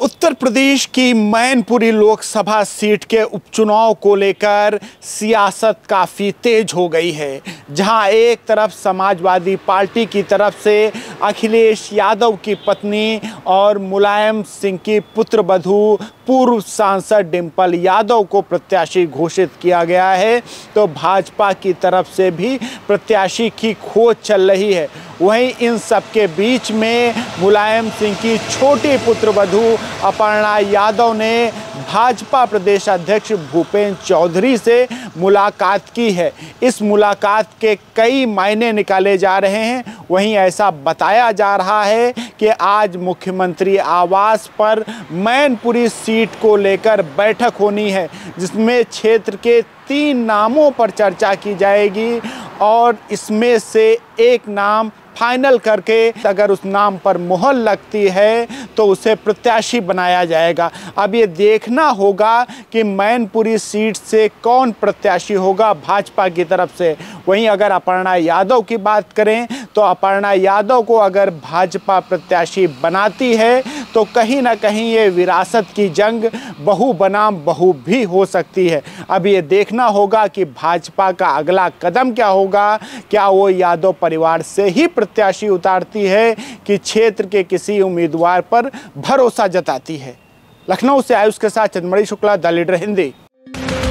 उत्तर प्रदेश की मैनपुरी लोकसभा सीट के उपचुनाव को लेकर सियासत काफ़ी तेज हो गई है, जहां एक तरफ समाजवादी पार्टी की तरफ से अखिलेश यादव की पत्नी और मुलायम सिंह की पुत्रवधू पूर्व सांसद डिंपल यादव को प्रत्याशी घोषित किया गया है, तो भाजपा की तरफ से भी प्रत्याशी की खोज चल रही है। वहीं इन सब के बीच में मुलायम सिंह की छोटी पुत्रवधू अपर्णा यादव ने भाजपा प्रदेश अध्यक्ष भूपेंद्र चौधरी से मुलाकात की है। इस मुलाकात के कई मायने निकाले जा रहे हैं। वहीं ऐसा बताया जा रहा है कि आज मुख्यमंत्री आवास पर मैनपुरी सीट को लेकर बैठक होनी है, जिसमें क्षेत्र के 3 नामों पर चर्चा की जाएगी और इसमें से एक नाम फाइनल करके अगर उस नाम पर मुहर लगती है तो उसे प्रत्याशी बनाया जाएगा। अब ये देखना होगा कि मैनपुरी सीट से कौन प्रत्याशी होगा भाजपा की तरफ से। वहीं अगर अपर्णा यादव की बात करें तो अपर्णा यादव को अगर भाजपा प्रत्याशी बनाती है तो कहीं ना कहीं ये विरासत की जंग बहू बनाम बहू भी हो सकती है। अब ये देखना होगा कि भाजपा का अगला कदम क्या होगा। क्या वो यादव परिवार से ही प्रत्याशी उतारती है कि क्षेत्र के किसी उम्मीदवार पर भरोसा जताती है। लखनऊ से आयुष के साथ चंद्रमणि शुक्ला, द लीडर हिंदी।